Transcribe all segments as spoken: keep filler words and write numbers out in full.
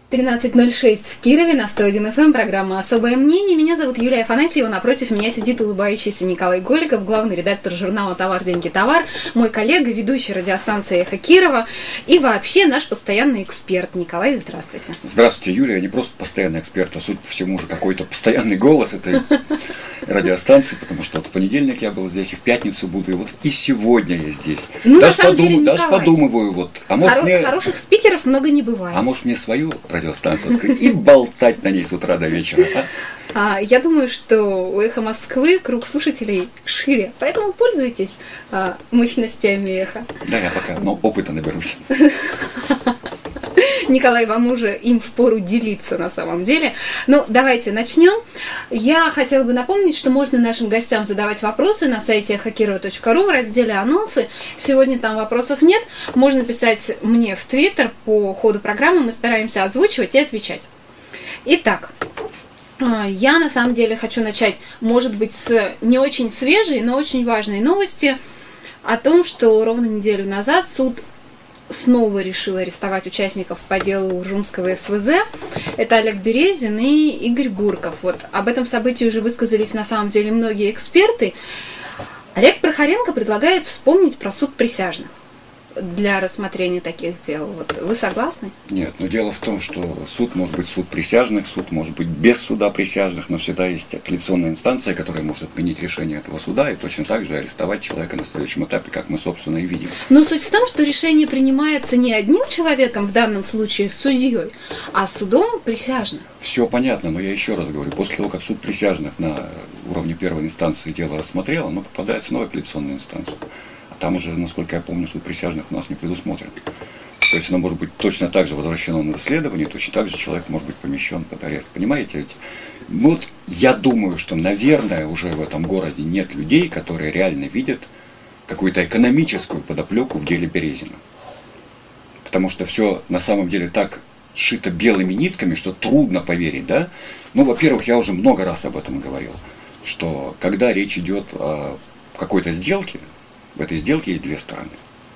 тринадцать ноль шесть в Кирове, на сто один эф эм, программа «Особое мнение». Меня зовут Юлия Афанасьева, напротив меня сидит улыбающийся Николай Голиков, главный редактор журнала «Товар, деньги, товар», мой коллега, ведущий радиостанции «Эхо Кирова» и вообще наш постоянный эксперт. Николай, здравствуйте. Здравствуйте, Юлия. Я не просто постоянный эксперт, а, судя по всему, уже какой-то постоянный голос этой радиостанции, потому что вот в понедельник я был здесь, и в пятницу буду, и вот и сегодня я здесь. Ну, даже, подум... даже подумываю, вот, а может Хоро... мне... Хороших спикеров много не бывает. А может мне свою радиостанцию открыть и болтать на ней с утра до вечера, а? А, я думаю, что у «Эхо Москвы» круг слушателей шире, поэтому пользуйтесь а, мощностями «Эхо». Да, я пока, но опыта наберусь. Николай, вам уже им впору делиться на самом деле. Ну, давайте начнем. Я хотела бы напомнить, что можно нашим гостям задавать вопросы на сайте эхо кирова точка ру в разделе «Анонсы». Сегодня там вопросов нет. Можно писать мне в Твиттер по ходу программы. Мы стараемся озвучивать и отвечать. Итак, я на самом деле хочу начать, может быть, с не очень свежей, но очень важной новости о том, что ровно неделю назад суд снова решил арестовать участников по делу Уржумского эс вэ зэ. Это Олег Березин и Игорь Бурков. Вот об этом событии уже высказались на самом деле многие эксперты. Олег Прохоренко предлагает вспомнить про суд присяжных для рассмотрения таких дел. Вот вы согласны? Нет, но дело в том, что суд может быть суд присяжных, суд может быть без суда присяжных, но всегда есть апелляционная инстанция, которая может отменить решение этого суда и точно так же арестовать человека на следующем этапе, как мы, собственно, и видим. Но суть в том, что решение принимается не одним человеком, в данном случае судьей, а судом присяжных. Все понятно, но я еще раз говорю, после того, как суд присяжных на уровне первой инстанции дело рассмотрел, оно попадает снова в апелляционную инстанцию. Там уже, насколько я помню, суд присяжных у нас не предусмотрен. То есть оно может быть точно так же возвращено на расследование, точно так же человек может быть помещен под арест. Понимаете? Ведь вот я думаю, что, наверное, уже в этом городе нет людей, которые реально видят какую-то экономическую подоплеку в деле Березина. Потому что все на самом деле так сшито белыми нитками, что трудно поверить, да? Ну, во-первых, я уже много раз об этом говорил, что когда речь идет о какой-то сделке, в этой сделке есть две стороны.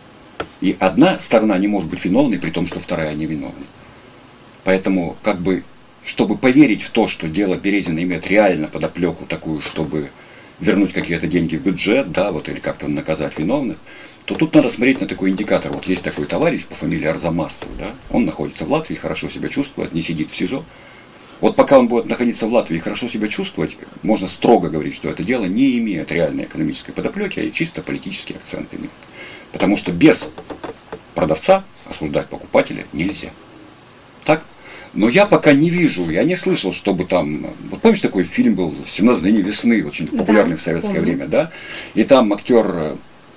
И одна сторона не может быть виновной, при том, что вторая не виновна. Поэтому, как бы, чтобы поверить в то, что дело Березина имеет реально подоплеку такую, чтобы вернуть какие-то деньги в бюджет, да, вот, или как-то наказать виновных, то тут надо смотреть на такой индикатор. Вот есть такой товарищ по фамилии Арзамасов, да, он находится в Латвии, хорошо себя чувствует, не сидит в СИЗО. Вот пока он будет находиться в Латвии и хорошо себя чувствовать, можно строго говорить, что это дело не имеет реальной экономической подоплеки, а чисто политический акцент имеет. Потому что без продавца осуждать покупателя нельзя. Так? Но я пока не вижу, я не слышал, чтобы там... Вот помнишь, такой фильм был «семнадцать дней весны», очень популярный, да, в советское помню. время, да? И там актер...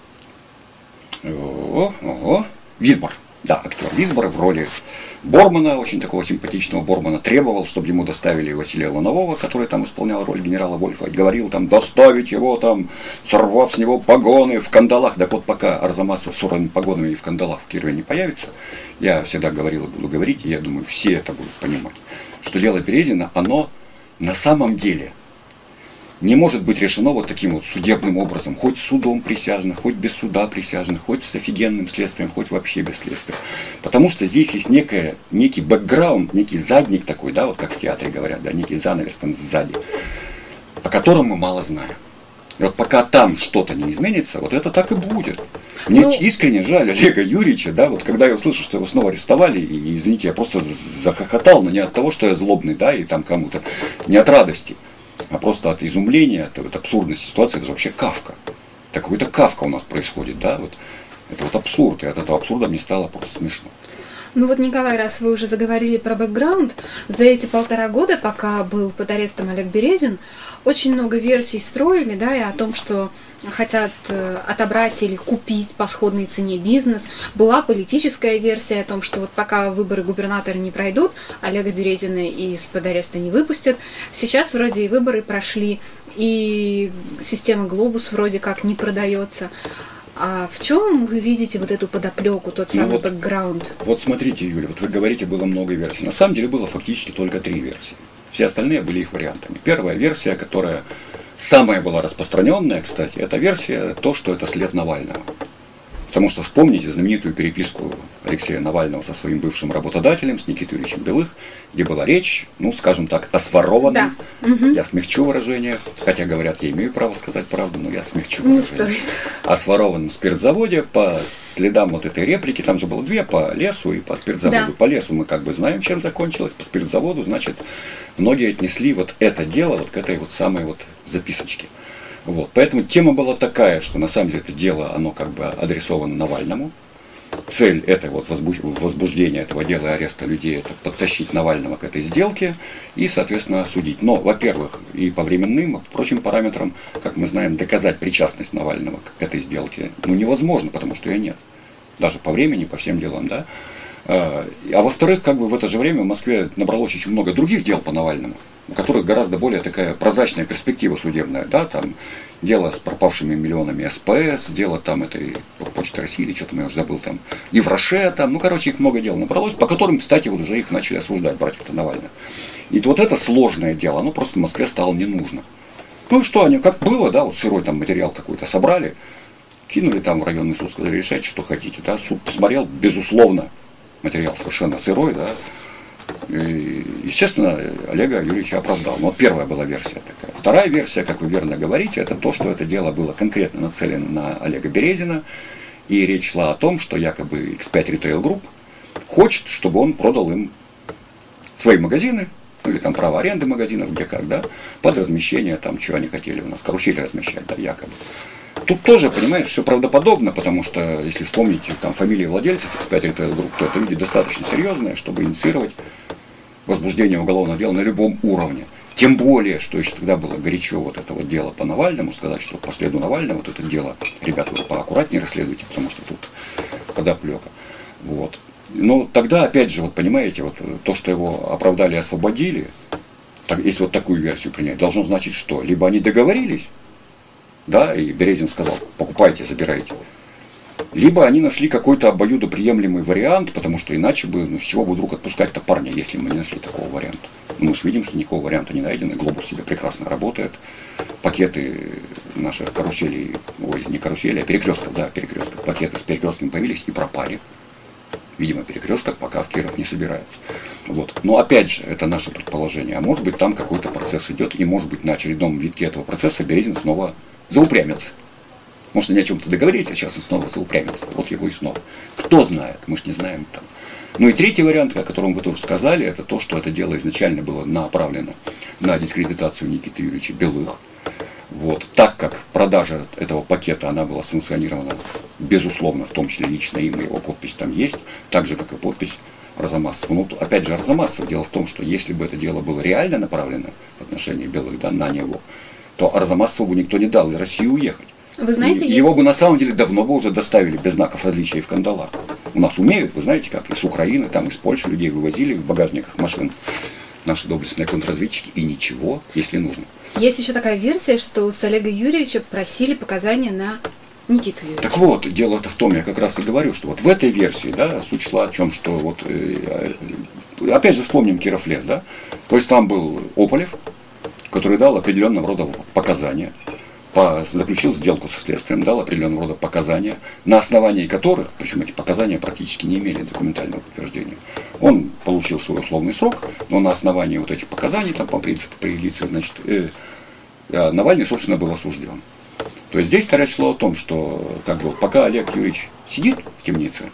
О, о, Висбор. Да, актер Висбор в роли Бормана, очень такого симпатичного Бормана, требовал, чтобы ему доставили Василия Ланового, который там исполнял роль генерала Вольфа, и говорил там доставить его там, сорвав с него погоны в кандалах. Так вот, пока Арзамасов с сорванными погонами и в кандалах в Кирове не появится, я всегда говорил и буду говорить, и я думаю, все это будут понимать, что дело Березина, оно на самом деле не может быть решено вот таким вот судебным образом, хоть судом присяжных, хоть без суда присяжных, хоть с офигенным следствием, хоть вообще без следствия. Потому что здесь есть некая, некий бэкграунд, некий задник такой, да, вот как в театре говорят, да, некий занавес там сзади, о котором мы мало знаем. И вот пока там что-то не изменится, вот это так и будет. Мне ну, искренне жаль Олега Юрьевича, да, вот когда я услышал, что его снова арестовали, и, извините, я просто захохотал, но не от того, что я злобный, да, и там кому-то, не от радости, а просто от изумления, от, от абсурдности ситуации. Это же вообще Кафка. Это какой-то Кафка у нас происходит, да, вот. Это вот абсурд, и от этого абсурда мне стало просто смешно. Ну вот, Николай, раз вы уже заговорили про бэкграунд, за эти полтора года, пока был под арестом Олег Березин, очень много версий строили, да, и о том, что хотят отобрать или купить по сходной цене бизнес. Была политическая версия о том, что вот пока выборы губернатора не пройдут, Олега Березина из-под ареста не выпустят. Сейчас вроде и выборы прошли, и система «Глобус» вроде как не продается. А в чем вы видите вот эту подоплеку, тот самый ну вот, бэкграунд? Вот смотрите, Юля, вот вы говорите, было много версий. На самом деле было фактически только три версии. Все остальные были их вариантами. Первая версия, которая самая была распространенная, кстати, это версия, то, что это след Навального. Потому что вспомните знаменитую переписку Алексея Навального со своим бывшим работодателем, с Никитой Юрьевичем Белых, где была речь, ну, скажем так, о сворованном, да. Угу. я смягчу выражение, хотя говорят, я имею право сказать правду, но я смягчу Не выражение. стоит. О сворованном спиртзаводе, по следам вот этой реплики, там же было две, по лесу и по спиртзаводу. Да. По лесу мы как бы знаем, чем закончилось, по спиртзаводу, значит, многие отнесли вот это дело вот к этой вот самой вот записочке. Вот. Поэтому тема была такая, что на самом деле это дело, оно как бы адресовано Навальному. Цель этой вот возбуждения этого дела и ареста людей — это подтащить Навального к этой сделке и, соответственно, осудить. Но, во-первых, и по временным, и по прочим параметрам, как мы знаем, доказать причастность Навального к этой сделке ну, невозможно, потому что ее нет. Даже по времени, по всем делам, да. А во-вторых, как бы в это же время в Москве набралось очень много других дел по Навальному, у которых гораздо более такая прозрачная перспектива судебная, да, там дело с пропавшими миллионами СПС, дело там этой Почты России, или что-то я уже забыл, там, Евроше, там, ну, короче, их много дел набралось, по которым, кстати, вот уже их начали осуждать, братьев-то Навального. И вот это сложное дело, оно просто в Москве стало не нужно. Ну и что, они, как было, да, вот сырой там материал какой-то собрали, кинули там в районный суд, сказали, решайте, что хотите, да, суд посмотрел, безусловно, материал совершенно сырой, да. И, естественно, Олега Юрьевича оправдал. Но вот первая была версия такая. Вторая версия, как вы верно говорите, это то, что это дело было конкретно нацелено на Олега Березина. И речь шла о том, что якобы икс пять Retail Group хочет, чтобы он продал им свои магазины, ну или там право аренды магазинов, где как, да, под размещение, там, что они хотели у нас, карусели размещать, да, якобы. Тут тоже, понимаешь, все правдоподобно, потому что, если вспомнить там, фамилии владельцев икс пять Retail Group, то это люди достаточно серьезные, чтобы инициировать возбуждение уголовного дела на любом уровне. Тем более, что еще тогда было горячо вот это вот дело по Навальному, сказать, что по следу Навального вот это дело, ребята, вы поаккуратнее расследуйте, потому что тут подоплека. Вот. Но тогда, опять же, вот понимаете, вот то, что его оправдали и освободили, так, если вот такую версию принять, должно значить что? Либо они договорились, да, и Березин сказал, покупайте, забирайте. Либо они нашли какой-то обоюдоприемлемый вариант, потому что иначе бы, ну с чего бы вдруг отпускать-то парня, если мы не нашли такого варианта. Ну, мы же видим, что никакого варианта не найдено, Глобус себе прекрасно работает, пакеты наших каруселей, ой, не карусели, а перекрестков, да, перекрестков, пакеты с перекрестками появились и пропали. Видимо, перекресток пока в Киров не собирается. Вот. Но опять же, это наше предположение. А может быть, там какой-то процесс идет, и может быть, на очередном витке этого процесса Березин снова заупрямился. Может, они о чем-то договорились, а сейчас он снова заупрямился. Вот его и снова. Кто знает, мы же не знаем там. Ну и третий вариант, о котором вы тоже сказали, это то, что это дело изначально было направлено на дискредитацию Никиты Юрьевича Белых. Вот. Так как продажа этого пакета, она была санкционирована, безусловно, в том числе лично им, его подпись там есть, так же, как и подпись Арзамасова. Ну, опять же, Арзамасов, дело в том, что если бы это дело было реально направлено в отношении Белых, да, на него, то Арзамасову бы никто не дал из России уехать. Вы знаете, Его есть... бы на самом деле давно бы уже доставили без знаков различия в кандалах. У нас умеют, вы знаете как, из Украины, там из Польши людей вывозили в багажниках машин наши доблестные контрразведчики, и ничего, если нужно. Есть еще такая версия, что с Олега Юрьевича просили показания на Никиту Юрьевича. Так вот, дело-то в том, я как раз и говорю, что вот в этой версии, да, суть шла о чем, что вот, э, опять же вспомним Киров-Лес, да, то есть там был Ополев, который дал определенного рода показания, по, заключил сделку со следствием, дал определенного рода показания, на основании которых, причем эти показания практически не имели документального подтверждения. Он получил свой условный срок, но на основании вот этих показаний, там, по принципу преюдиции, значит, э, э, Навальный, собственно, был осужден. То есть здесь речь шла о том, что как бы, пока Олег Юрьевич сидит в темнице,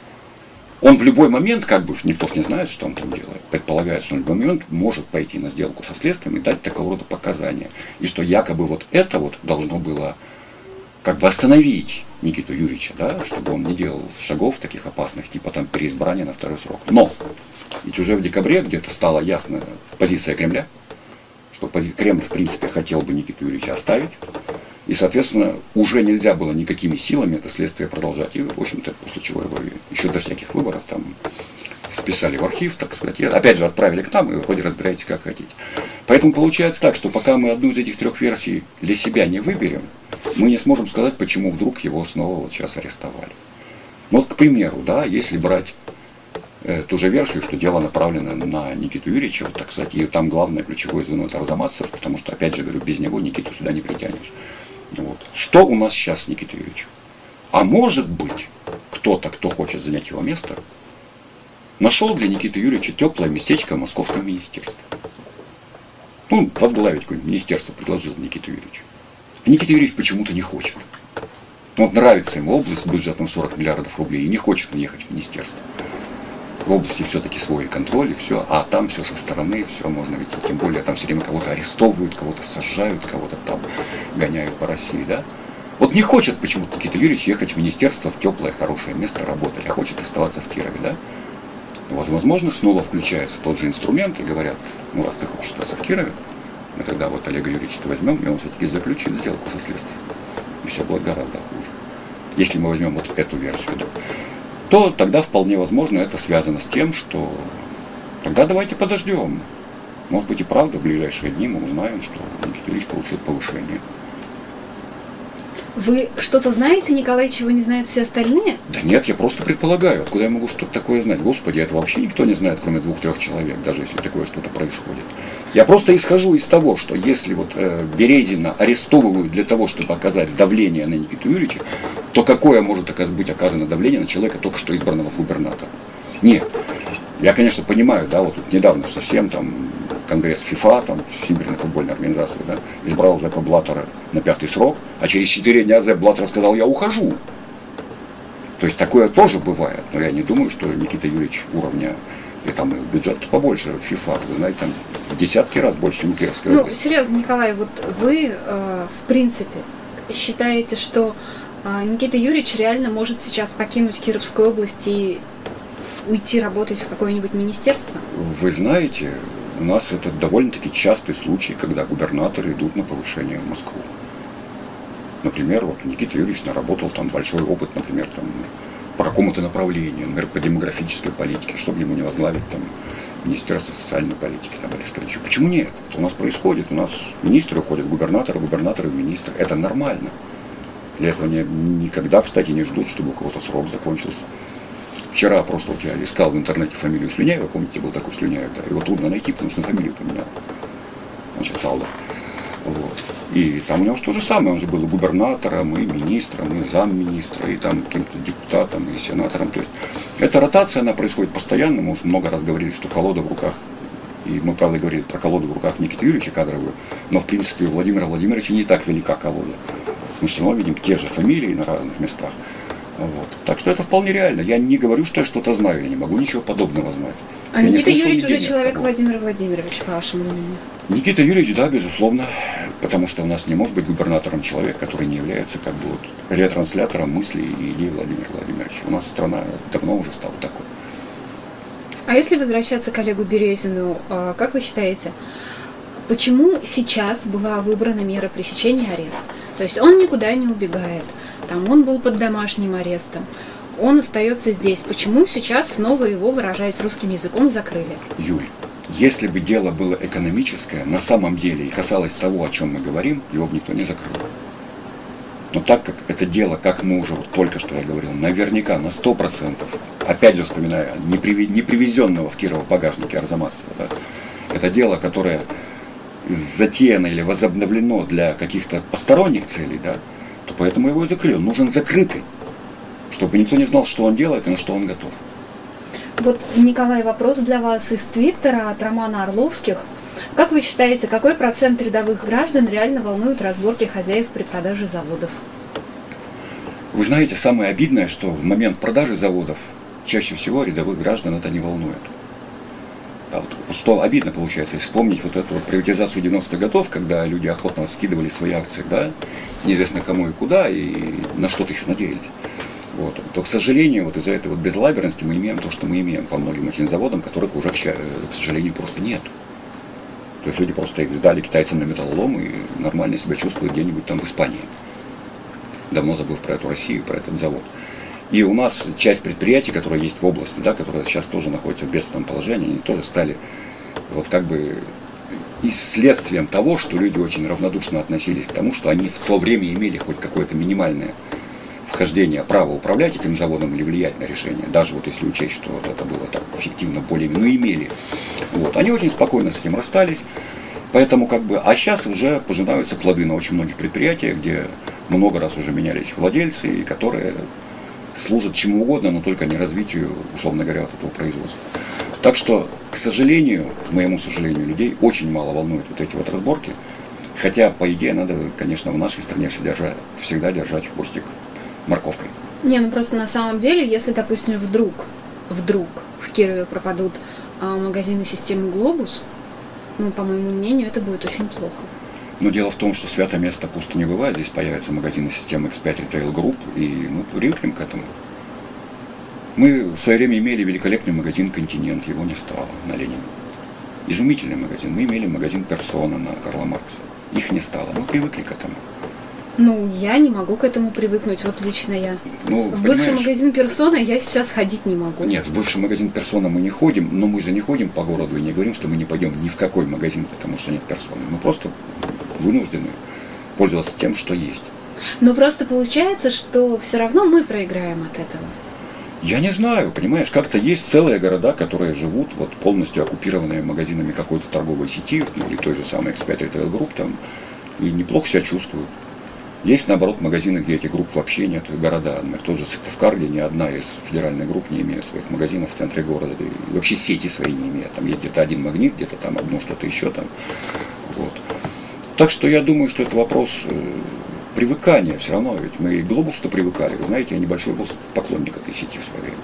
он в любой момент, как бы, никто ж не знает, что он там делает, предполагает, что он в любой момент может пойти на сделку со следствием и дать такого рода показания. И что якобы вот это вот должно было как бы остановить Никиту Юрьевича, да, чтобы он не делал шагов таких опасных, типа там переизбрания на второй срок. Но ведь уже в декабре где-то стала ясна позиция Кремля, что Кремль, в принципе, хотел бы Никиту Юрьевича оставить. И, соответственно, уже нельзя было никакими силами это следствие продолжать. И, в общем-то, после чего его еще до всяких выборов там списали в архив, так сказать. И опять же отправили к нам, и вроде разбирайтесь, как хотите. Поэтому получается так, что пока мы одну из этих трех версий для себя не выберем, мы не сможем сказать, почему вдруг его снова вот сейчас арестовали. Ну, вот, к примеру, да, если брать э, ту же версию, что дело направлено на Никиту Юрьевича, вот, так сказать, и там главное ключевое звено это Арзамасов, потому что, опять же говорю, без него Никиту сюда не притянешь. Вот. Что у нас сейчас с Никитой Юрьевичем? А может быть, кто кто-то, кто хочет занять его место, нашел для Никиты Юрьевича теплое местечко в Московском министерстве. Ну, возглавить какое-нибудь министерство предложил Никита Юрьевич. А Никита Юрьевич почему-то не хочет. Вот нравится ему область с бюджетом сорок миллиардов рублей и не хочет уехать в министерство. В области все-таки свой контроль и все, а там все со стороны, все можно ведь, тем более там все время кого-то арестовывают, кого-то сажают, кого-то там гоняют по России, да? Вот не хочет почему-то Никита Юрьевич ехать в министерство, в теплое, хорошее место работать, а хочет оставаться в Кирове, да? Вот, возможно, снова включается тот же инструмент и говорят, ну раз ты хочешь остаться в Кирове, мы тогда вот Олега Юрьевича возьмем, и он все-таки заключит сделку со следствием. И все будет гораздо хуже. Если мы возьмем вот эту версию, да, то тогда вполне возможно это связано с тем, что тогда давайте подождем. Может быть и правда в ближайшие дни мы узнаем, что Никита Юрьевич получил повышение. Вы что-то знаете, Николай, чего не знают все остальные? Да нет, я просто предполагаю. Откуда я могу что-то такое знать? Господи, это вообще никто не знает, кроме двух-трех человек, даже если такое что-то происходит. Я просто исхожу из того, что если вот э, Березина арестовывают для того, чтобы оказать давление на Никиту Юрьевича, то какое может быть оказано давление на человека, только что избранного губернатора? Нет. Я, конечно, понимаю, да, вот тут недавно совсем там Конгресс ФИФА, там, Всемирной футбольной организации, да, избрал Зеппа Блаттера на пятый срок, а через четыре дня Зепп Блаттер сказал, я ухожу. То есть такое тоже бывает, но я не думаю, что Никита Юрьевич уровня, и там бюджет побольше ФИФА, вы знаете, там в десятки раз больше, чем Кировская Ну, область. серьезно, Николай, вот вы, э, в принципе, считаете, что э, Никита Юрьевич реально может сейчас покинуть Кировскую область и уйти работать в какое-нибудь министерство? Вы знаете, у нас это довольно-таки частый случай, когда губернаторы идут на повышение в Москву. Например, вот Никита Юрьевич наработал там большой опыт, например, там, по какому-то направлению, например, по демографической политике, чтобы ему не возглавить там Министерство социальной политики там, или что-то еще. Почему нет? Это у нас происходит. У нас министры уходят, губернаторы, губернаторы в министры. Это нормально. Для этого не, никогда, кстати, не ждут, чтобы у кого-то срок закончился. Вчера просто вот я искал в интернете фамилию Слюняева, помните, был такой Слюняев, да, его трудно найти, потому что он фамилию поменял. Значит, Салдов. Вот. И там у него то же самое, он же был и губернатором, и министром, и замминистра, и там каким-то депутатом, и сенатором. То есть эта ротация, она происходит постоянно, мы уже много раз говорили, что колода в руках, и мы, правда, говорили про колоду в руках Никиты Юрьевича кадровую, но, в принципе, у Владимира Владимировича не так велика колода. Мы все равно видим те же фамилии на разных местах. Вот. Так что это вполне реально. Я не говорю, что я что-то знаю, я не могу ничего подобного знать. А я Никита слышал Юрьевич уже нигде человек того. Владимир Владимирович, по вашему мнению? Никита Юрьевич, да, безусловно, потому что у нас не может быть губернатором человек, который не является как бы вот ретранслятором мыслей и идей Владимира Владимировича. У нас страна давно уже стала такой. А если возвращаться к Олегу Березину, как вы считаете, почему сейчас была выбрана мера пресечения ареста? То есть он никуда не убегает, там он был под домашним арестом, он остается здесь. Почему сейчас снова его, выражаясь русским языком, закрыли? Юль, если бы дело было экономическое, на самом деле, и касалось того, о чем мы говорим, его бы никто не закрыл. Но так как это дело, как мы уже вот только что я говорил, наверняка на сто процентов, опять же вспоминая, не, приви, не привезенного в Кирово багажнике Арзамасова, да, это дело, которое затеяно или возобновлено для каких-то посторонних целей, да, то поэтому его и закрыли. Он нужен закрытый, чтобы никто не знал, что он делает и на что он готов. Вот, Николай, вопрос для вас из Твиттера от Романа Орловских. Как вы считаете, какой процент рядовых граждан реально волнуют разборки хозяев при продаже заводов? Вы знаете, самое обидное, что в момент продажи заводов чаще всего рядовых граждан это не волнует. А вот что обидно получается, если вспомнить вот эту вот приватизацию девяностых годов, когда люди охотно скидывали свои акции, да, неизвестно кому и куда, и на что-то еще надеялись. Вот. То, к сожалению, вот из-за этой вот безалаберности мы имеем то, что мы имеем по многим очень заводам, которых уже, к сожалению, просто нет. То есть люди просто их сдали китайцам на металлолом и нормально себя чувствуют где-нибудь там в Испании. Давно забыв про эту Россию, про этот завод. И у нас часть предприятий, которые есть в области, да, которые сейчас тоже находятся в бедственном положении, они тоже стали вот как бы и следствием того, что люди очень равнодушно относились к тому, что они в то время имели хоть какое-то минимальное вхождение, право управлять этим заводом или влиять на решение, даже вот если учесть, что вот это было так эффективно более-менее, но имели. Вот. Они очень спокойно с этим расстались, поэтому как бы, а сейчас уже пожинаются плоды на очень многих предприятиях, где много раз уже менялись владельцы, и которые служат чему угодно, но только не развитию, условно говоря, вот этого производства. Так что, к сожалению, к моему сожалению, людей очень мало волнуют вот эти вот разборки. Хотя, по идее, надо, конечно, в нашей стране всегда держать, всегда держать хвостик морковкой. Не, ну просто на самом деле, если, допустим, вдруг, вдруг в Кирове пропадут а, магазины системы «Глобус», ну, по моему мнению, это будет очень плохо. Но дело в том, что свято место пусто не бывает. Здесь появятся магазины системы икс пять Retail Group, и мы привыкнем к этому. Мы в свое время имели великолепный магазин «Континент», его не стало на Ленина. Изумительный магазин. Мы имели магазин «Персона» на Карла Маркса. Их не стало. Мы привыкли к этому. Ну, я не могу к этому привыкнуть, вот лично я. Ну, в бывший магазин «Персона» я сейчас ходить не могу. Нет, в бывший магазин «Персона» мы не ходим, но мы же не ходим по городу и не говорим, что мы не пойдем ни в какой магазин, потому что нет «Персоны». Мы просто вынуждены пользоваться тем, что есть. Но просто получается, что все равно мы проиграем от этого. Я не знаю, понимаешь, как-то есть целые города, которые живут вот полностью оккупированные магазинами какой-то торговой сети, ну, или той же самой икс пять Retail Group, там, и неплохо себя чувствуют. Есть, наоборот, магазины, где этих групп вообще нет, города. Например, тот же Сыктывкар, где ни одна из федеральных групп не имеет своих магазинов в центре города, и вообще сети свои не имеет. Там есть где-то один магнит, где-то там одно что-то еще там. Вот. Так что я думаю, что это вопрос э, привыкания все равно, ведь мы и к «Глобусу-то» привыкали. Вы знаете, я небольшой был поклонник этой сети в свое время.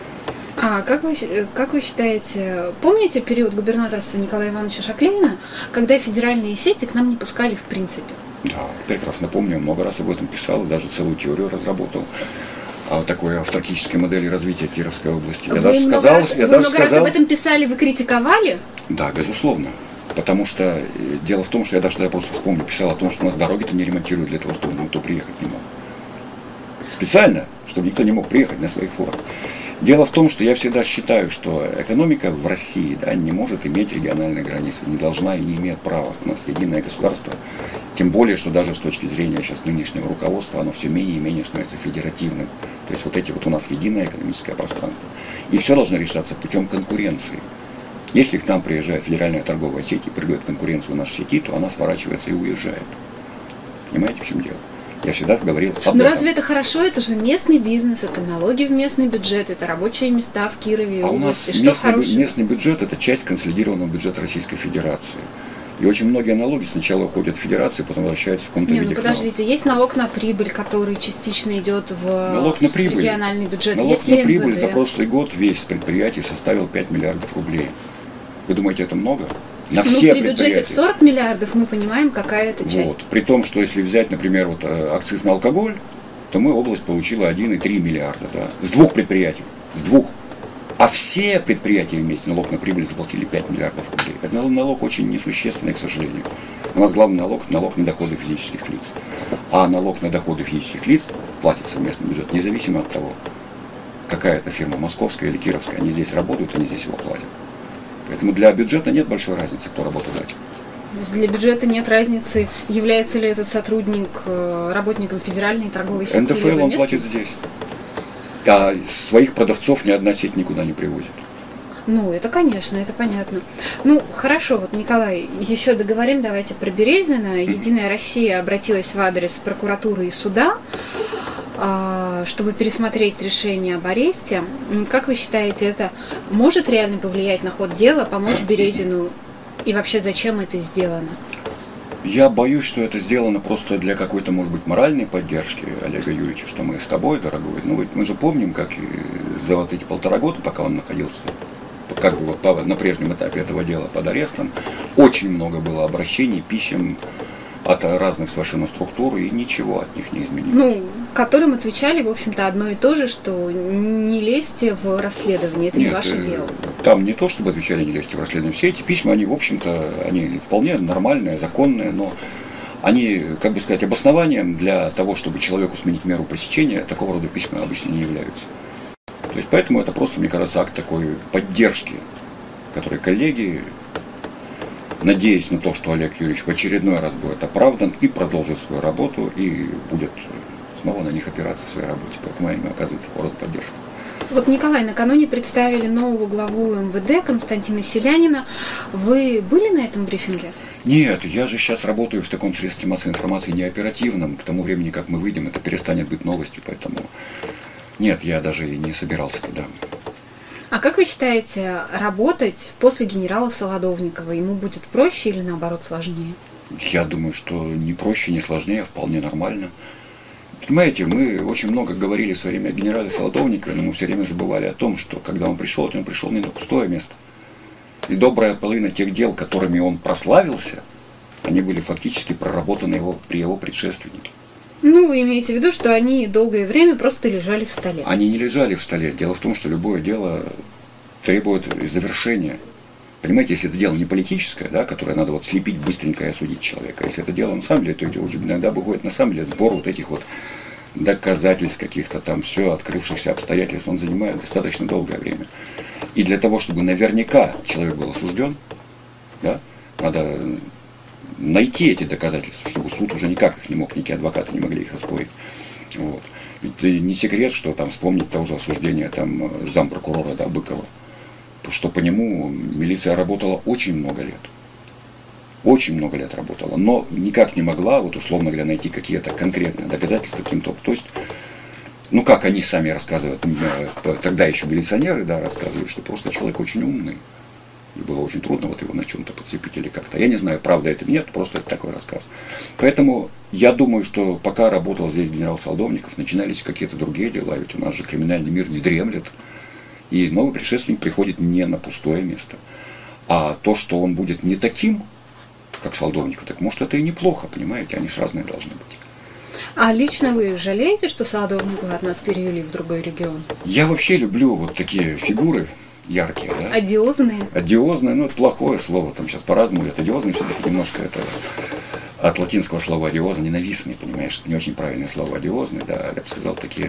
А как вы, как вы считаете, помните период губернаторства Николая Ивановича Шаклейна, когда федеральные сети к нам не пускали в принципе? Да, прекрасно помню, много раз об этом писал, даже целую теорию разработал о такой автаркической модели развития Кировской области. Я вы даже много сказал, раз, я вы даже много сказал, раз об этом писали, вы критиковали? Да, безусловно. Потому что дело в том, что я даже, я просто вспомню, писал о том, что у нас дороги-то не ремонтируют для того, чтобы никто приехать не мог. Специально, чтобы никто не мог приехать на своих фурах. Дело в том, что я всегда считаю, что экономика в России, да, не может иметь региональной границы, не должна и не имеет права. У нас единое государство, тем более, что даже с точки зрения сейчас нынешнего руководства, оно все менее и менее становится федеративным. То есть вот эти вот у нас единое экономическое пространство. И все должно решаться путем конкуренции. Если к нам приезжает федеральная торговая сеть и прыгает конкуренцию нашей сети, то она сворачивается и уезжает. Понимаете, в чем дело? Я всегда говорил об этом. Но разве это хорошо? Это же местный бизнес, это налоги в местный бюджет, это рабочие места в Кирове и а области. у нас Что местный, местный бюджет – это часть консолидированного бюджета Российской Федерации. И очень многие налоги сначала уходят в Федерацию, потом возвращаются в каком-то Не, виде. ну подождите, есть налог на прибыль, который частично идет в налог на прибыль. региональный бюджет. Налог есть на прибыль эн вэ дэ. за прошлый год весь предприятий составил пять миллиардов рублей. Вы думаете, это много? На все ну, при бюджете в сорок миллиардов мы понимаем, какая это часть. Вот. При том, что если взять, например, вот, акциз на алкоголь, то мы область получила один и три миллиарда. Да? С двух предприятий. С двух. А все предприятия вместе налог на прибыль заплатили пять миллиардов рублей. Это налог очень несущественный, к сожалению. У нас главный налог – налог на доходы физических лиц. А налог на доходы физических лиц платится в местный бюджет, независимо от того, какая это фирма, московская или кировская. Они здесь работают, они здесь его платят. Поэтому для бюджета нет большой разницы, кто работодатель. То есть для бюджета нет разницы, является ли этот сотрудник работником федеральной торговой сети. эн дэ эф эл он платит здесь. А своих продавцов ни одна сеть никуда не привозит. Ну, это, конечно, это понятно. Ну, хорошо, вот, Николай, еще договорим, давайте про Березина. Единая Россия обратилась в адрес прокуратуры и суда, чтобы пересмотреть решение об аресте. Как вы считаете, это может реально повлиять на ход дела, помочь Березину? И вообще, зачем это сделано? Я боюсь, что это сделано просто для какой-то, может быть, моральной поддержки Олега Юрьевича, что мы с тобой, дорогой. Ну, ведь мы же помним, как за вот эти полтора года, пока он находился, как бы вот на прежнем этапе этого дела под арестом, очень много было обращений, писем от разных совершенно структур, и ничего от них не изменилось. Ну, которым отвечали, в общем-то, одно и то же, что не лезьте в расследование, это Нет, не ваше дело. Там не то, чтобы отвечали не лезьте в расследование. Все эти письма, они, в общем-то, они вполне нормальные, законные, но они, как бы сказать, обоснованием для того, чтобы человеку сменить меру пресечения, такого рода письма обычно не являются. То есть, поэтому это просто, мне кажется, акт такой поддержки, который коллеги, надеясь на то, что Олег Юрьевич в очередной раз будет оправдан и продолжит свою работу, и будет снова на них опираться в своей работе. Поэтому они оказывают такого рода поддержку. Вот, Николай, накануне представили нового главу эм вэ дэ Константина Селянина. Вы были на этом брифинге? Нет, я же сейчас работаю в таком средстве массовой информации не оперативном. К тому времени, как мы выйдем, это перестанет быть новостью, поэтому Нет, я даже и не собирался туда. А как вы считаете, работать после генерала Солодовникова ему будет проще или наоборот сложнее? Я думаю, что не проще, не сложнее, вполне нормально. Понимаете, мы очень много говорили в свое время о генерале Солодовникове, но мы все время забывали о том, что когда он пришел, он пришел не на пустое место. И добрая половина тех дел, которыми он прославился, они были фактически проработаны его, при его предшественнике. Ну, вы имеете в виду, что они долгое время просто лежали в столе? Они не лежали в столе. Дело в том, что любое дело требует завершения. Понимаете, если это дело не политическое, да, которое надо вот слепить быстренько и осудить человека, если это дело на самом деле, то иногда бывает на самом деле сбор вот этих вот доказательств каких-то там, все, открывшихся обстоятельств, он занимает достаточно долгое время. И для того, чтобы наверняка человек был осужден, да, надо найти эти доказательства, чтобы суд уже никак их не мог, никакие адвокаты не могли их оспорить. Вот. Ведь не секрет, что там вспомнить того же осуждения там зампрокурора, да, Быкова, что по нему милиция работала очень много лет. Очень много лет работала, но никак не могла, вот условно говоря, найти какие-то конкретные доказательства каким-то. То есть, ну как они сами рассказывают, тогда еще милиционеры, да, рассказывают, что просто человек очень умный. И было очень трудно вот его на чем-то подцепить или как-то. Я не знаю, правда это или нет, просто это такой рассказ. Поэтому я думаю, что пока работал здесь генерал Солодовников, начинались какие-то другие дела, ведь у нас же криминальный мир не дремлет. И новый предшественник приходит не на пустое место. А то, что он будет не таким, как Солодовников, так может это и неплохо, понимаете, они же разные должны быть. А лично вы жалеете, что Солодовникова от нас перевели в другой регион? Я вообще люблю вот такие фигуры яркие, да? Одиозные? Одиозные, ну это плохое слово, там сейчас по-разному говорят. Одиозные все-таки немножко это от латинского слова одиоза, ненавистный, понимаешь, это не очень правильное слово одиозный, да, я бы сказал такие,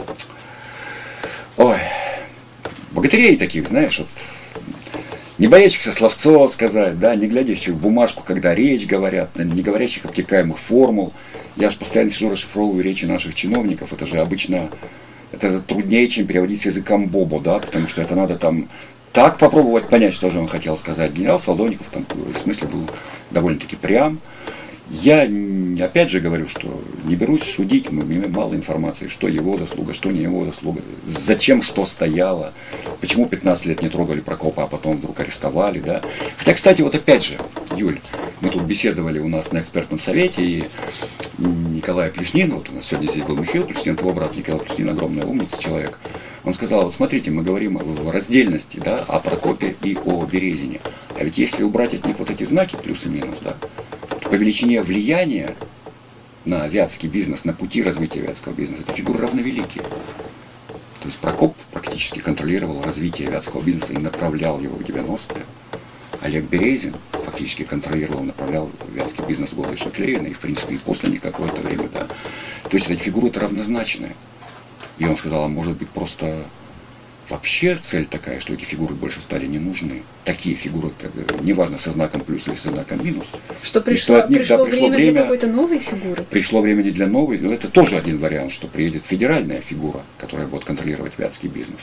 ой, богатырей таких, знаешь, вот, не боящихся словцо сказать, да, не глядящих в бумажку, когда речь говорят, не говорящих обтекаемых формул. Я же постоянно сижу, расшифровываю речи наших чиновников, это же обычно, это труднее, чем переводить с языком Бобо, да, потому что это надо там так попробовать понять, что же он хотел сказать. Генерал Солодовников там в смысле был довольно-таки прям. Я опять же говорю, что не берусь судить, мы имеем мало информации, что его заслуга, что не его заслуга, зачем что стояло, почему пятнадцать лет не трогали Прокопа, а потом вдруг арестовали, да. Хотя, кстати, вот опять же, Юль, мы тут беседовали у нас на экспертном совете, и Николай Плюснин, вот у нас сегодня здесь был Михаил Плюснин, его брат Николай Плюснин, огромная умница человек, он сказал, вот смотрите, мы говорим о раздельности, да, о Прокопе и о Березине, а ведь если убрать от них вот эти знаки плюс и минус, да, по величине влияния на вятский бизнес, на пути развития вятского бизнеса, это фигуры равновеликие. То есть Прокоп практически контролировал развитие вятского бизнеса и направлял его в девяностые. Олег Березин фактически контролировал, направлял вятский бизнес в годы Шаклеина и, в принципе, и после них какое-то время, да. То есть эти фигуры-то равнозначные. И он сказал, а может быть просто вообще цель такая, что эти фигуры больше стали не нужны. Такие фигуры, как, неважно, со знаком плюс или со знаком минус. Что пришло, что них, пришло, да, время, пришло время для какой-то новой фигуры? Пришло время не для новой, но это тоже один вариант, что приедет федеральная фигура, которая будет контролировать вятский бизнес.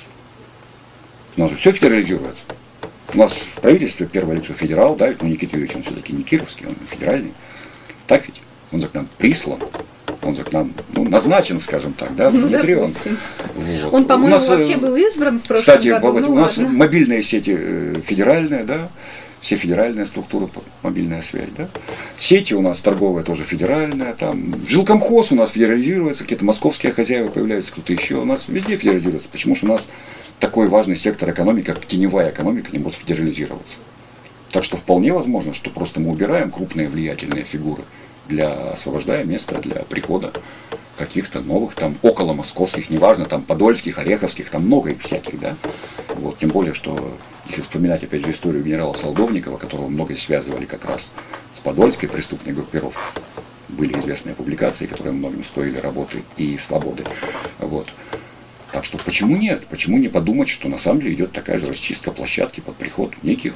У нас же все федерализируется. У нас в правительстве первое лицо федерал, да, ведь ну, Никита Юрьевич, он все-таки не кировский, он федеральный. Так ведь? Он же к нам прислан. Он же к нам, ну, назначен, скажем так, да, ну, внедрен. Вот. Он, по-моему, вообще был избран в прошлом кстати, году. Кстати, ну, у нас ладно. мобильные сети федеральные, да, все федеральные структуры, мобильная связь, да. Сети у нас торговые тоже федеральные, там, жилкомхоз у нас федерализируется, какие-то московские хозяева появляются, кто-то еще, у нас везде федерализируется. Почему же у нас такой важный сектор экономики, как теневая экономика, не может федерализироваться? Так что вполне возможно, что просто мы убираем крупные влиятельные фигуры, для освобождая место для прихода каких-то новых, там, около московских, неважно, там, подольских, ореховских, там много их всяких, да. Вот, тем более, что, если вспоминать, опять же, историю генерала Солодовникова, которого многие связывали как раз с подольской преступной группировкой, были известные публикации, которые многим стоили работы и свободы, вот. Так что, почему нет? Почему не подумать, что на самом деле идет такая же расчистка площадки под приход неких,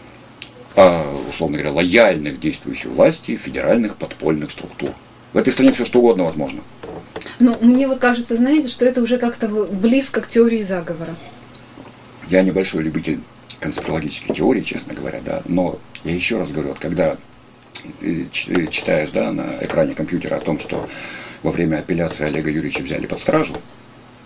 условно говоря, лояльных действующей власти, федеральных подпольных структур. В этой стране все что угодно возможно. Ну, мне вот кажется, знаете, что это уже как-то близко к теории заговора. Я небольшой любитель конспирологических теорий, честно говоря, да, но я еще раз говорю, вот когда читаешь, да, на экране компьютера о том, что во время апелляции Олега Юрьевича взяли под стражу,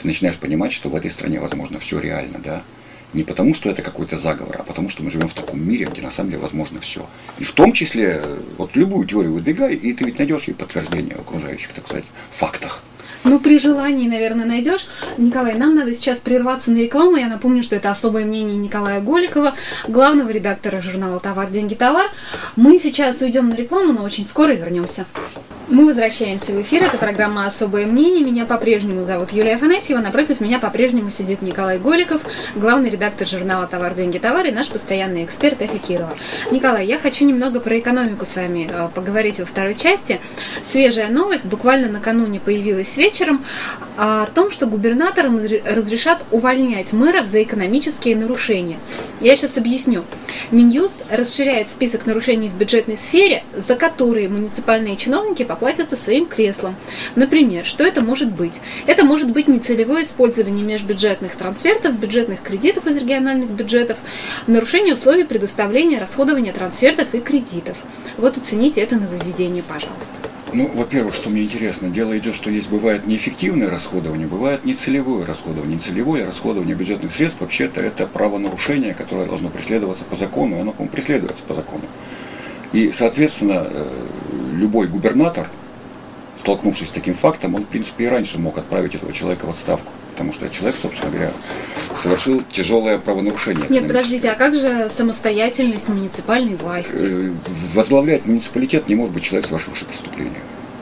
ты начинаешь понимать, что в этой стране, возможно, все реально, да. Не потому, что это какой-то заговор, а потому, что мы живем в таком мире, где на самом деле возможно все. И в том числе, вот любую теорию выдвигай, и ты ведь найдешь ей подтверждение в окружающих, так сказать, фактах. Ну, при желании, наверное, найдешь. Николай, нам надо сейчас прерваться на рекламу. Я напомню, что это особое мнение Николая Голикова, главного редактора журнала «Товар, деньги, товар». Мы сейчас уйдем на рекламу, но очень скоро вернемся. Мы возвращаемся в эфир. Это программа «Особое мнение». Меня по-прежнему зовут Юлия Афанасьева. Напротив меня по-прежнему сидит Николай Голиков, главный редактор журнала «Товар, деньги, товар» и наш постоянный эксперт Эфа Кирова. Николай, я хочу немного про экономику с вами поговорить во второй части. Свежая новость буквально накануне появилась вечером о том, что губернаторам разрешат увольнять мэров за экономические нарушения. Я сейчас объясню. Минюст расширяет список нарушений в бюджетной сфере, за которые муниципальные чиновники поплатятся своим креслом. Например, что это может быть? Это может быть нецелевое использование межбюджетных трансфертов, бюджетных кредитов из региональных бюджетов, нарушение условий предоставления, расходования трансфертов и кредитов. Вот оцените это нововведение, пожалуйста. Ну, во-первых, что мне интересно, дело идет, что есть бывает неэффективное расходование, бывает нецелевое расходование. Нецелевое расходование бюджетных средств вообще-то это правонарушение, которое должно преследоваться по закону, и оно, по-моему, преследуется по закону. И, соответственно, любой губернатор, столкнувшись с таким фактом, он, в принципе, и раньше мог отправить этого человека в отставку. Потому что человек, собственно говоря, совершил тяжелое правонарушение. Нет, подождите, а как же самостоятельность муниципальной власти? Возглавлять муниципалитет не может быть человек, совершивший преступление.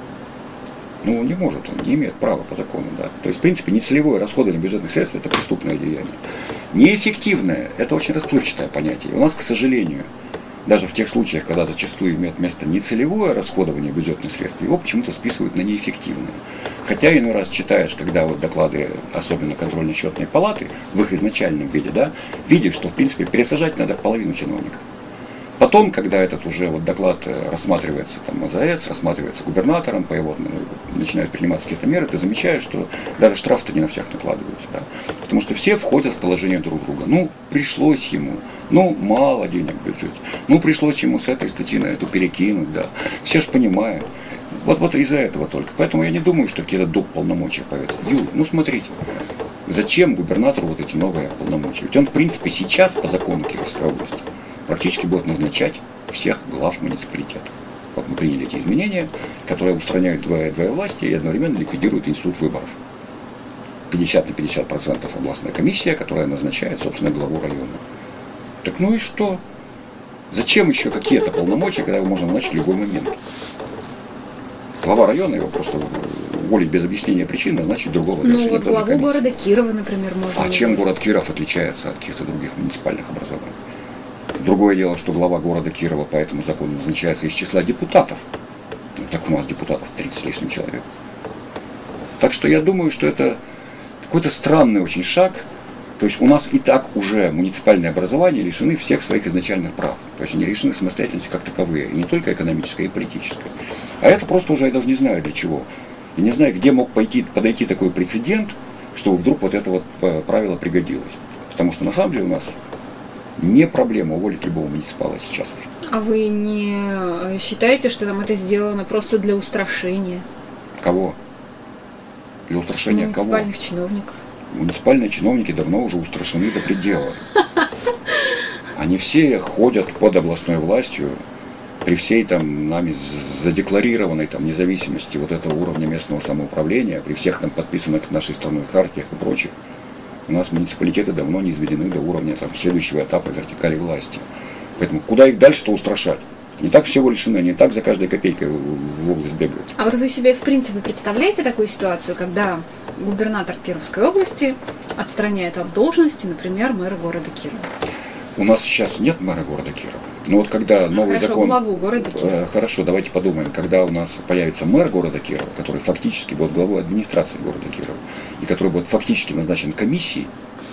Ну, не может, он не имеет права по закону, да. То есть, в принципе, нецелевое расходование бюджетных средств – это преступное деяние. Неэффективное – это очень расплывчатое понятие. У нас, к сожалению, даже в тех случаях, когда зачастую имеет место нецелевое расходование бюджетных средств, его почему-то списывают на неэффективное. Хотя иной раз читаешь, когда вот доклады, особенно контрольно-счетной палаты, в их изначальном виде, да, видишь, что в принципе пересажать надо половину чиновников. Потом, когда этот уже вот доклад рассматривается там АЗС, рассматривается губернатором, по его, начинают приниматься какие-то меры, ты замечаешь, что даже штрафы-то не на всех накладываются. Да? Потому что все входят в положение друг друга. Ну, пришлось ему, ну, мало денег в бюджете, ну, пришлось ему с этой статьи на эту перекинуть, да. Все же понимают. Вот, вот из-за этого только. Поэтому я не думаю, что какие-то доп. Полномочия появятся. Юр, ну смотрите, зачем губернатору вот эти новые полномочия? Ведь он, в принципе, сейчас по закону Кировской области практически будет назначать всех глав муниципалитета. Вот мы приняли эти изменения, которые устраняют двое, двое власти и одновременно ликвидируют институт выборов. пятьдесят на пятьдесят процентов областная комиссия, которая назначает, собственно, главу района. Так ну и что? Зачем еще какие-то полномочия, когда его можно назначить в любой момент? Глава района его просто уволить без объяснения причин, назначить другого. Ну вот главу комиссии. Города Кирова, например, можно. А чем город Киров отличается от каких-то других муниципальных образований? Другое дело, что глава города Кирова по этому закону назначается из числа депутатов. Ну, так у нас депутатов тридцать с лишним человек. Так что я думаю, что это какой-то странный очень шаг. То есть у нас и так уже муниципальные образования лишены всех своих изначальных прав. То есть они лишены самостоятельности как таковые. И не только экономической, и политической. А это просто уже я даже не знаю для чего. Я не знаю, где мог пойти, подойти такой прецедент, чтобы вдруг вот это вот правило пригодилось. Потому что на самом деле у нас не проблема уволить любого муниципала сейчас уже. А вы не считаете, что там это сделано просто для устрашения? Кого? Для устрашения кого? Муниципальных чиновников. Муниципальные чиновники давно уже устрашены до предела. Они все ходят под областной властью при всей там нами задекларированной там независимости вот этого уровня местного самоуправления, при всех там подписанных нашей страной хартиях и прочих. У нас муниципалитеты давно не изведены до уровня там, следующего этапа вертикали власти. Поэтому куда их дальше-то устрашать? Не так всего лишены, не так за каждой копейкой в, в область бегают. А вот вы себе в принципе представляете такую ситуацию, когда губернатор Кировской области отстраняет от должности, например, мэра города Кирова? У нас сейчас нет мэра города Кирова. Но вот когда новый хорошо, закон... главу города Кирова. Э, хорошо, давайте подумаем. Когда у нас появится мэр города Кирова, который фактически будет главой администрации города Кирова, и который будет фактически назначен комиссией,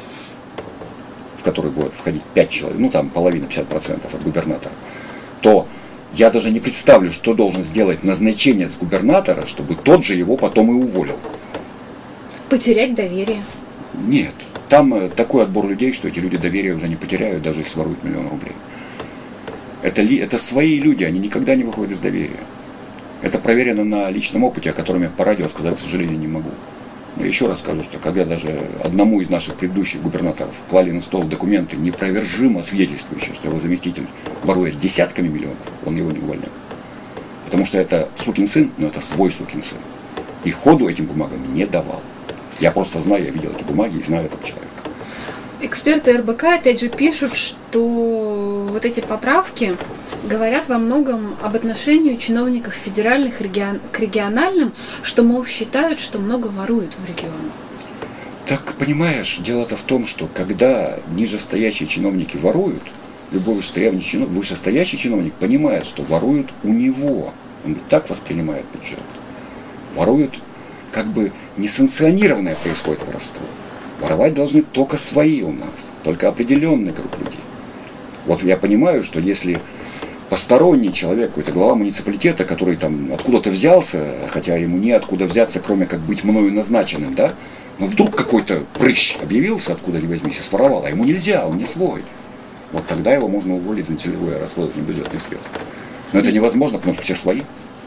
в которой будет входить пять человек, ну там половина, пятьдесят процентов от губернатора, то я даже не представлю, что должен сделать назначение с губернатора, чтобы тот же его потом и уволил. Потерять доверие? Нет. Там такой отбор людей, что эти люди доверие уже не потеряют, даже если своруют миллион рублей. Это, ли, это свои люди, они никогда не выходят из доверия. Это проверено на личном опыте, о котором я по радио сказать, к сожалению, не могу. Я еще раз скажу, что когда даже одному из наших предыдущих губернаторов клали на стол документы, непровержимо свидетельствующие, что его заместитель ворует десятками миллионов, он его не увольнял. Потому что это сукин сын, но это свой сукин сын. И ходу этим бумагам не давал. Я просто знаю, я видел эти бумаги и знаю этого человека. Эксперты эр бэ ка опять же пишут, что вот эти поправки говорят во многом об отношении чиновников федеральных регион, к региональным, что, мол, считают, что много воруют в регионах. Так, понимаешь, дело-то в том, что когда нижестоящие чиновники воруют, любой вышестоящий чиновник, вышестоящий чиновник понимает, что воруют у него. Он так воспринимает бюджет. Воруют, как бы несанкционированное происходит воровство. Воровать должны только свои у нас, только определенный круг людей. Вот я понимаю, что если посторонний человек, какой-то глава муниципалитета, который там откуда-то взялся, хотя ему не откуда взяться, кроме как быть мною назначенным, да, но вдруг какой-то прыщ объявился, откуда ни возьмись, и своровал, а ему нельзя, он не свой. Вот тогда его можно уволить за нецелевое расходование бюджетных средств. Но это невозможно, потому что все свои,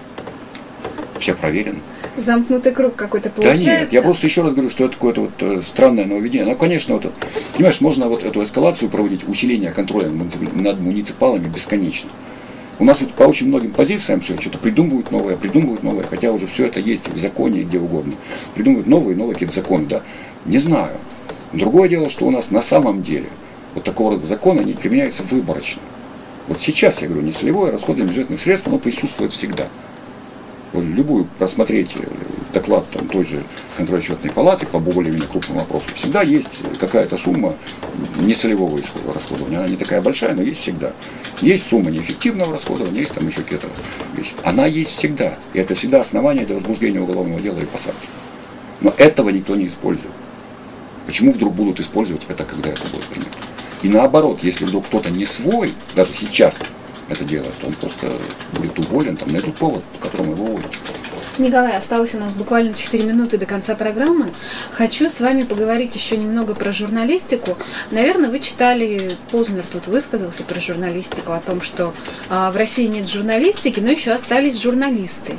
все проверены. Замкнутый круг какой-то получается. Да нет, я просто еще раз говорю, что это какое-то вот э, странное нововведение. Ну, конечно, вот, понимаешь, можно вот эту эскалацию проводить, усиление контроля над муниципалами бесконечно. У нас вот по очень многим позициям все что-то придумывают новое, придумывают новое, хотя уже все это есть в законе, где угодно. Придумывают новые, новые какие-то законы, да. Не знаю. Другое дело, что у нас на самом деле вот такого рода законы, они применяются выборочно. Вот сейчас, я говорю, нецелевое расходование бюджетных средств, оно присутствует всегда. Любую просмотреть доклад там, той же контрольно-счетной палаты по более-менее крупному вопросу, всегда есть какая-то сумма нецелевого расходования. Она не такая большая, но есть всегда. Есть сумма неэффективного расходования, есть там еще какие-то вещи. Она есть всегда. И это всегда основание для возбуждения уголовного дела и посадки. Но этого никто не использует. Почему вдруг будут использовать это, когда это будет принято? И наоборот, если вдруг кто-то не свой, даже сейчас это делает, то он просто будет уволен, там, найдут повод, по которому его уволят. Николай, осталось у нас буквально четыре минуты до конца программы. Хочу с вами поговорить еще немного про журналистику. Наверное, вы читали, Познер тут высказался про журналистику, о том, что а, в России нет журналистики, но еще остались журналисты.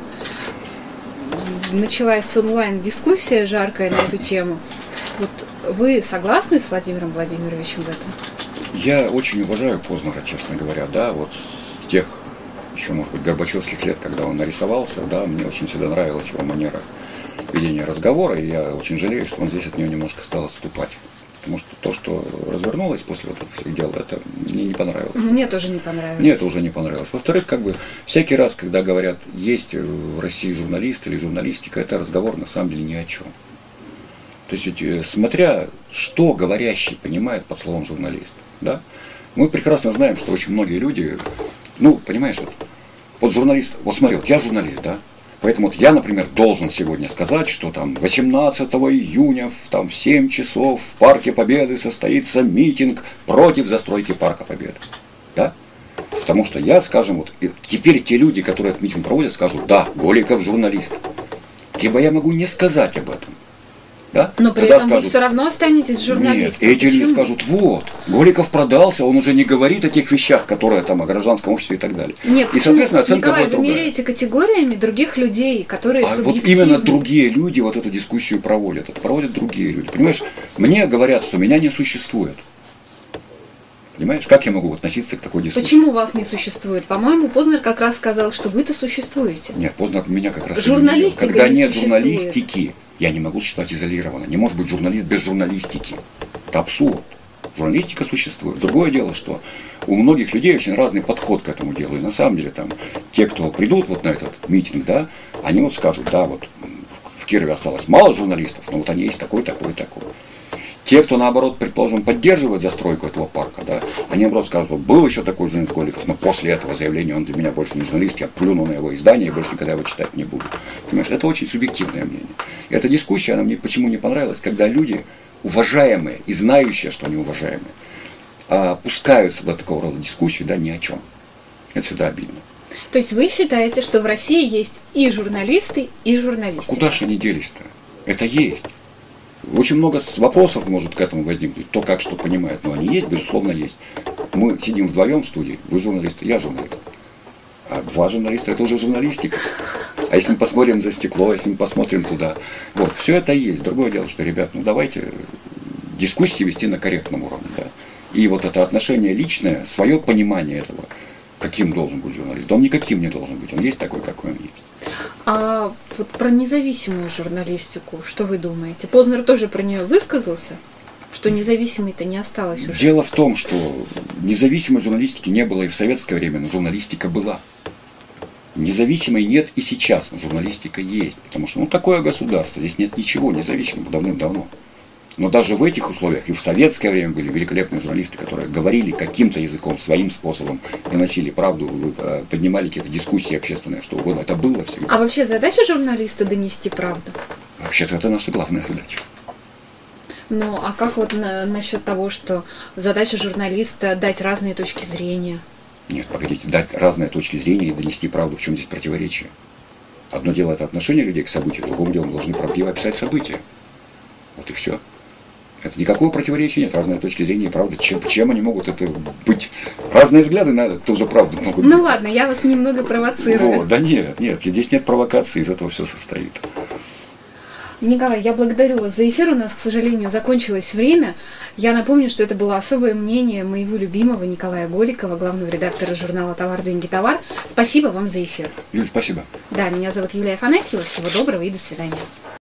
Началась онлайн-дискуссия жаркая на эту тему. Вот вы согласны с Владимиром Владимировичем в этом? Я очень уважаю Познера, честно говоря, да, вот с тех, еще, может быть, горбачевских лет, когда он нарисовался, да, мне очень всегда нравилась его манера ведения разговора, и я очень жалею, что он здесь от нее немножко стал отступать. Потому что то, что развернулось после вот этих дел, это мне не понравилось. Мне тоже не понравилось. Мне это уже не понравилось. Во-вторых, как бы всякий раз, когда говорят, есть в России журналист или журналистика, это разговор на самом деле ни о чем. То есть ведь, смотря, что говорящий понимает под словом журналист, да, мы прекрасно знаем, что очень многие люди, ну, понимаешь, вот, вот журналист, вот смотри, вот я журналист, да, поэтому вот я, например, должен сегодня сказать, что там восемнадцатого июня в, там, в семь часов в Парке Победы состоится митинг против застройки Парка Победы, да, потому что я, скажем, вот, теперь те люди, которые этот митинг проводят, скажут, да, Голиков журналист, либо я могу не сказать об этом. Да? Но при Когда этом скажут, вы все равно останетесь журналистом. Нет, эти Почему? люди скажут, вот, Голиков продался, он уже не говорит о тех вещах, которые там о гражданском обществе и так далее. Нет, и, соответственно, оценка Николай, будет вы другая. меряете категориями других людей, которые А субъективны. вот именно другие люди вот эту дискуссию проводят. Это проводят другие люди. Понимаешь, мне говорят, что меня не существует. Понимаешь, как я могу относиться к такой дискуссии? Почему вас не существует? По-моему, Познер как раз сказал, что вы-то существуете. Нет, Познер меня как раз Журналистика Когда не нет существует. журналистики, я не могу считать изолированно. Не может быть журналист без журналистики. Это абсурд. Журналистика существует. Другое дело, что у многих людей очень разный подход к этому делу. И на самом деле там те, кто придут вот на этот митинг, да, они вот скажут, да, вот в Кирове осталось мало журналистов, но вот они есть такой, такой, такой. Те, кто, наоборот, предположим, поддерживает застройку этого парка, да, они, наоборот, скажут, вот был еще такой журналист Голиков, но после этого заявления он для меня больше не журналист, я плюну на его издание и больше никогда его читать не буду. Понимаешь, это очень субъективное мнение. И эта дискуссия, она мне почему не понравилась, когда люди, уважаемые и знающие, что они уважаемые, опускаются до такого рода дискуссии, да, ни о чем. Это всегда обидно. То есть вы считаете, что в России есть и журналисты, и журналисты? А куда же они делись-то? Это есть. Очень много вопросов может к этому возникнуть, то, как что понимают, но они есть, безусловно, есть. Мы сидим вдвоем в студии, вы журналисты, я журналист. А два журналиста – это уже журналистика. А если мы посмотрим за стекло, если мы посмотрим туда, вот, все это есть. Другое дело, что, ребят, ну давайте дискуссии вести на корректном уровне, да. И вот это отношение личное, свое понимание этого, каким должен быть журналист, да он никаким не должен быть, он есть такой, какой он есть. А вот про независимую журналистику, что вы думаете? Познер тоже про нее высказался? Что независимой-то не осталось уже? Дело в том, что независимой журналистики не было и в советское время, но журналистика была. Независимой нет и сейчас, но журналистика есть. Потому что ну, такое государство, здесь нет ничего независимого давным-давно. Но даже в этих условиях и в советское время были великолепные журналисты, которые говорили каким-то языком, своим способом, доносили правду, поднимали какие-то дискуссии общественные, что угодно. Это было всегда. А вообще задача журналиста донести правду? Вообще-то это наша главная задача. Ну, а как вот на, насчет того, что задача журналиста дать разные точки зрения? Нет, погодите, дать разные точки зрения и донести правду, в чем здесь противоречие? Одно дело это отношение людей к событию, другое дело мы должны правдиво описать события. Вот и все. Это никакого противоречия нет, разные точки зрения и правда. Чем, чем они могут это быть? Разные взгляды на ту же правду могут быть. Ну ладно, я вас немного провоцирую. Вот, да нет, нет, здесь нет провокации, из этого все состоит. Николай, я благодарю вас за эфир. У нас, к сожалению, закончилось время. Я напомню, что это было особое мнение моего любимого Николая Голикова, главного редактора журнала «Товар, деньги, товар». Спасибо вам за эфир. Юль, спасибо. Да, меня зовут Юлия Афанасьева. Всего доброго и до свидания.